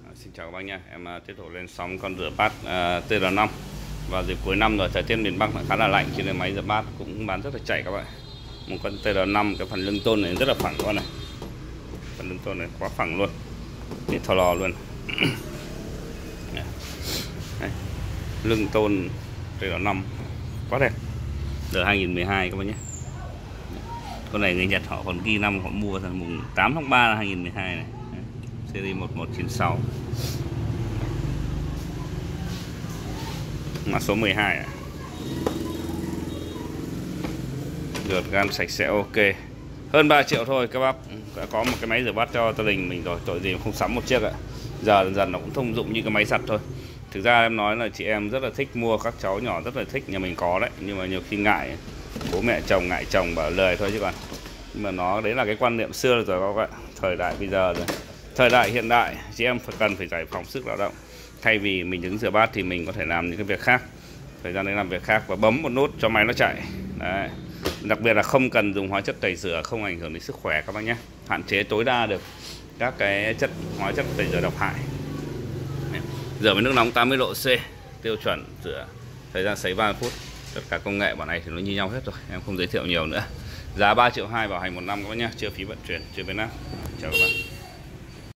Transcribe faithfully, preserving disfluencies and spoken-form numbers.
Xin chào các bác nha, em uh, tiếp tục lên sóng con rửa bát uh, T R năm. Vào dịp cuối năm rồi, thời tiết miền Bắc khá là lạnh, cho nên máy rửa bát cũng bán rất là chạy các bạn. Một con T R năm, cái phần lưng tôn này rất là phẳng các bạn này. Phần lưng tôn này quá phẳng luôn, để thò lò luôn. Đây, lưng tôn T R năm quá đẹp, đời hai nghìn mười hai các bạn nhé. Con này người Nhật họ còn ghi năm họ mua là mùng tám tháng ba năm hai nghìn mười hai này. Series một một chín sáu, mã số mười hai. Rửa gan sạch sẽ ok. Hơn ba triệu thôi các bác đã có một cái máy rửa bát cho gia đình mình rồi, tội gì mà không sắm một chiếc ạ. Giờ dần dần nó cũng thông dụng như cái máy giặt thôi. Thực ra em nói là chị em rất là thích mua, các cháu nhỏ rất là thích, nhà mình có đấy, nhưng mà nhiều khi ngại, bố mẹ chồng ngại chồng bảo lười thôi chứ còn. Nhưng mà nó đấy là cái quan niệm xưa rồi các bạn, thời đại bây giờ rồi. Thời đại hiện đại, chị em phải cần phải giải phóng sức lao động. Thay vì mình đứng rửa bát thì mình có thể làm những cái việc khác. Thời gian đấy làm việc khác và bấm một nút cho máy nó chạy. Đấy. Đặc biệt là không cần dùng hóa chất tẩy rửa, không ảnh hưởng đến sức khỏe các bác nhé. Hạn chế tối đa được các cái chất hóa chất tẩy rửa độc hại. Rửa với nước nóng tám mươi độ C, tiêu chuẩn rửa, thời gian sấy ba mươi phút. Tất cả công nghệ bọn này thì nó như nhau hết rồi, em không giới thiệu nhiều nữa. Giá ba triệu hai, bảo hành một năm các bác nhé, chưa phí vận chuyển, chưa Việt Nam. Chào các bác.